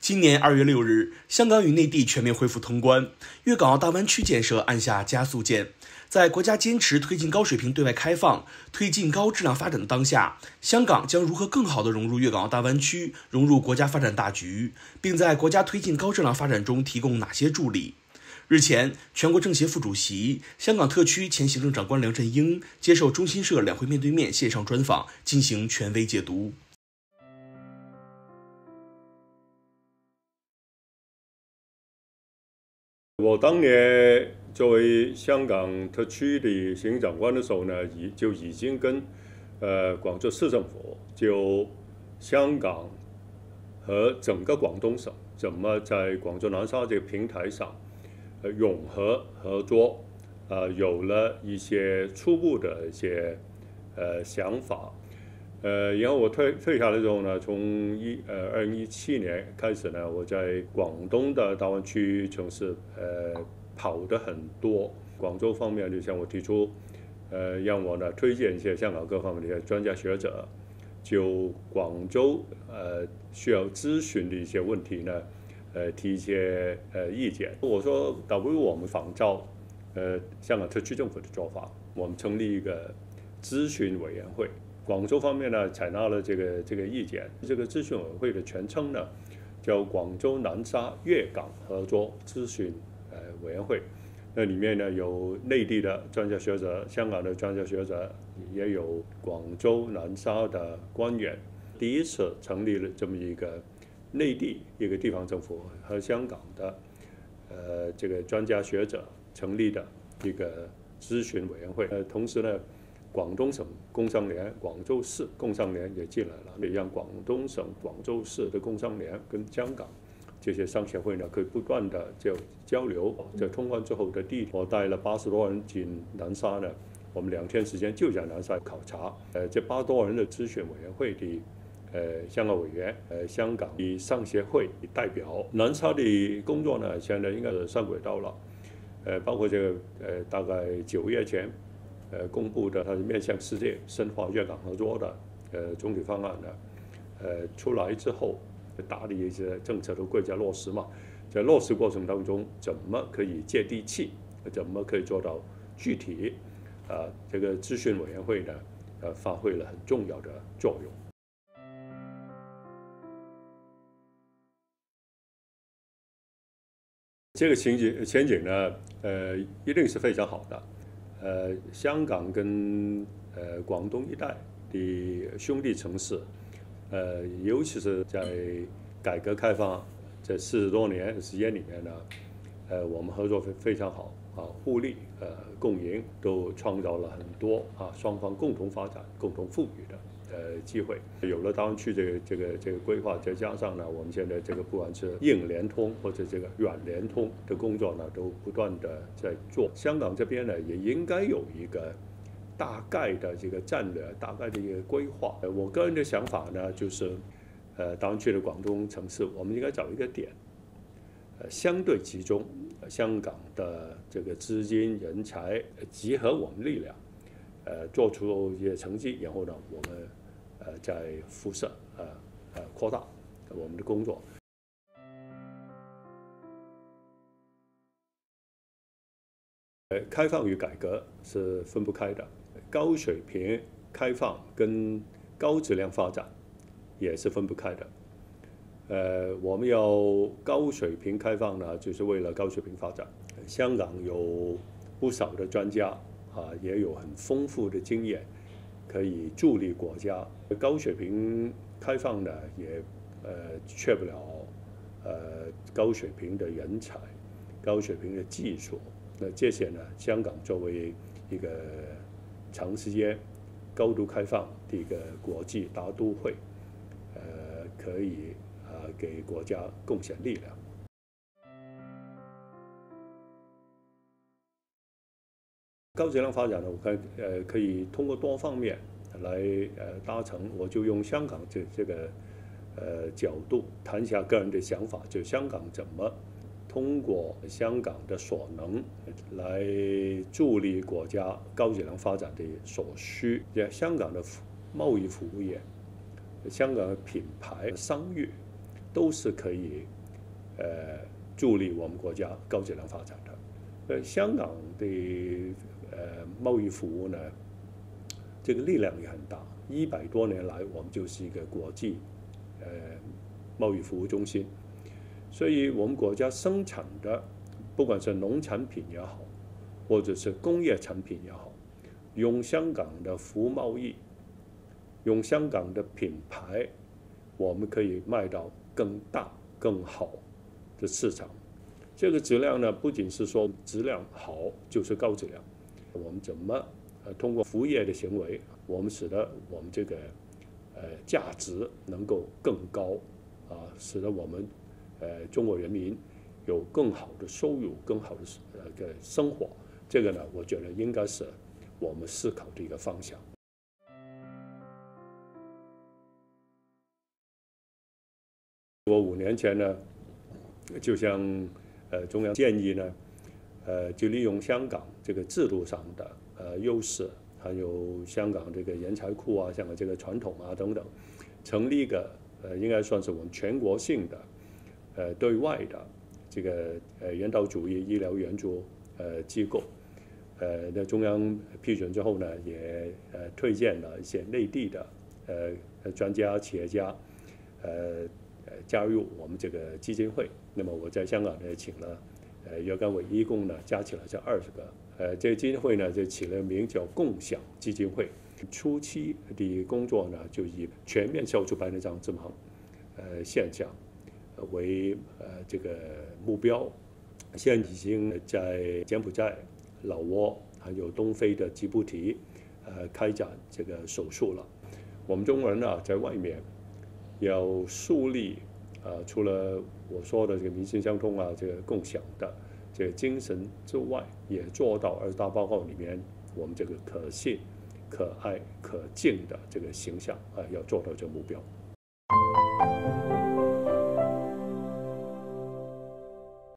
今年2月6日，香港与内地全面恢复通关，粤港澳大湾区建设按下加速键。在国家坚持推进高水平对外开放、推进高质量发展的当下，香港将如何更好地融入粤港澳大湾区，融入国家发展大局，并在国家推进高质量发展中提供哪些助力？日前，全国政协副主席、香港特区前行政长官梁振英接受中新社两会面对面线上专访，进行权威解读。 我当年作为香港特区的行政长官的时候呢，就已经跟广州市政府就香港和整个广东省怎么在广州南沙这个平台上融合合作有了一些初步的一些想法。然后我退下来之后呢，从2017年开始呢，我在广东的大湾区城市跑得很多。广州方面就向我提出，让我呢推荐一些香港各方面的一些专家学者，就广州需要咨询的一些问题呢，提一些意见。我说倒不如我们仿照香港特区政府的做法，我们成立一个咨询委员会。广州方面呢，采纳了这个意见。这个咨询委员会的全称呢，叫广州南沙粤港合作咨询委员会。那里面呢有内地的专家学者、香港的专家学者，也有广州南沙的官员。第一次成立了这么一个内地一个地方政府和香港的这个专家学者成立的一个咨询委员会。同时呢，广东省工商联、广州市工商联也进来了，也让广东省、广州市的工商联跟香港这些商协会呢，可以不断的交流。在通关之后的我带了80多人进南沙呢，我们2天时间就在南沙考察。这80多人的咨询委员会的香港委员、香港的商协会的代表，南沙的工作呢，现在应该是上轨道了。包括这个大概9月前。公布的它是面向世界深化粤港合作的总体方案呢，出来之后，大的一些政策都归在落实嘛，在落实过程当中，怎么可以接地气，怎么可以做到具体，这个咨询委员会呢，发挥了很重要的作用。这个前景呢，一定是非常好的。香港跟广东一带的兄弟城市，尤其是在改革开放这40多年的时间里面呢，我们合作非常好互利共赢，都创造了很多双方共同发展、共同富裕的机会。有了大湾区这个规划，再加上呢，我们现在这个不管是硬联通或者这个软联通的工作呢，都不断的在做。香港这边呢，也应该有一个大概的这个战略、大概的一个规划。我个人的想法呢，就是大湾区的广东城市，我们应该找一个点，相对集中香港的这个资金、人才，集合我们力量，做出一些成绩，然后呢，我们再辐射扩大我们的工作。开放与改革是分不开的，高水平开放跟高质量发展也是分不开的。我们要高水平开放呢，就是为了高水平发展。香港有不少的专家也有很丰富的经验，可以助力国家。高水平开放呢，也缺不了高水平的人才、高水平的技术。那这些呢，香港作为一个长时间高度开放的一个国际大都会，可以给国家贡献力量。高质量发展呢，我看可以通过多方面来达成。我就用香港这个角度谈一下个人的想法，就香港怎么通过香港的所能来助力国家高质量发展的所需。香港的贸易服务业、香港的品牌商誉都是可以助力我们国家高质量发展的。香港的贸易服务呢，这个力量也很大。100多年来，我们就是一个国际贸易服务中心，所以我们国家生产的，不管是农产品也好，或者是工业产品也好，用香港的服务贸易，用香港的品牌，我们可以卖到更大、更好的市场。这个质量呢，不仅是说质量好就是高质量，我们怎么通过服务业的行为，我们使得我们这个价值能够更高使得我们中国人民有更好的收入、更好的生活。这个呢，我觉得应该是我们思考的一个方向。我5年前呢，就像中央建议呢，就利用香港这个制度上的优势，还有香港这个人才库啊，香港这个传统啊等等，成立一个应该算是我们全国性的对外的这个人道主义医疗援助机构。那中央批准之后呢，也推荐了一些内地的专家企业家加入我们这个基金会。那么我在香港呢，请了若干位义工呢，加起来是20个。这个基金会呢，就起了名叫共享基金会。初期的工作呢，就以全面消除白内障致盲现象为这个目标。现在已经在柬埔寨、老挝还有东非的吉布提开展这个手术了。我们中国人呢，在外面要树立除了我说的这个民心相通这个共享的这个精神之外，也做到20大报告里面我们这个可信、可爱、可敬的这个形象要做到这个目标。